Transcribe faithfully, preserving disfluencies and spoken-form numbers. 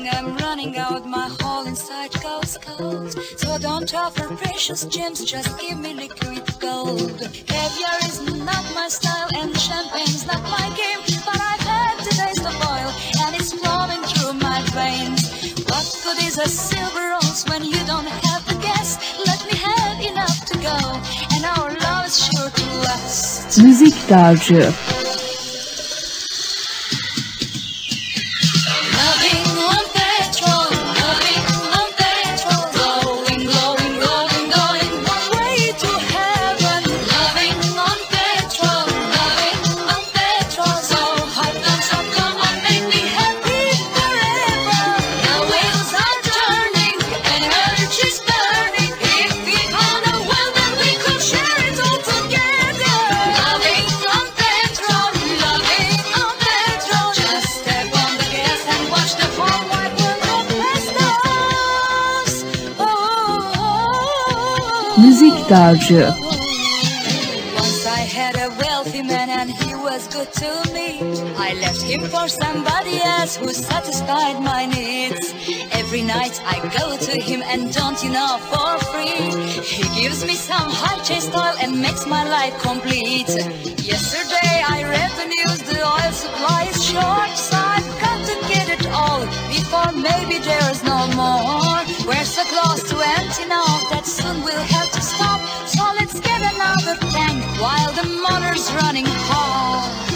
darling, I'm running out, my whole inside goes cold. So don't offer precious gems, just give me liquid gold. Caviar is not my style and champagne's not my game, but I've had the taste of oil and it's flowing through my veins. What good is a silver rose when you don't have the gas? Let me have enough to go and our love is sure to last. Müzik Dağcı. Loving on petrol, loving on petrol, glowing, glowing, glowing, going one way to heaven. Loving on petrol, loving on petrol, so hot and so come on, make me happy forever. The wheels are turning and energy's burning. If we found a well, then we could share it all together. Loving on petrol, loving on petrol, just step on the gas and watch the whole wide world go past us. Oh, oh, oh. Müzik Dağcı. Once I had a wealthy man and he was good to me. I left him for somebody else who satisfied my needs. Every night I go to him and don't you know, for free. He gives me some high-chain style and makes my life complete. Yesterday I read the news, the oil supply is short, so I've got to get it all before maybe there's no more. We're so close to empty now that soon we'll have to stop. So let's get another tank while the motor's running hard.